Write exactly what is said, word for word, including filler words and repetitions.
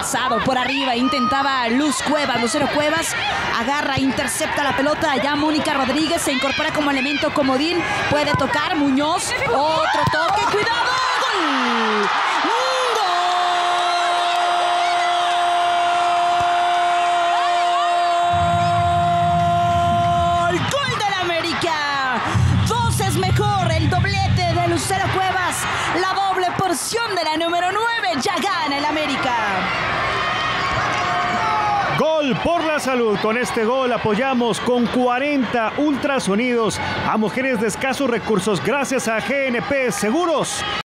pasado por arriba, intentaba Luz Cuevas, Lucero Cuevas, agarra, intercepta la pelota, ya Mónica Rodríguez se incorpora como elemento comodín, puede tocar Muñoz, otro toque, cuidado, gol. Lucero Cuevas, la doble porción de la número nueve, ya gana el América. Gol por la salud. Con este gol apoyamos con cuarenta ultrasonidos a mujeres de escasos recursos gracias a G N P Seguros.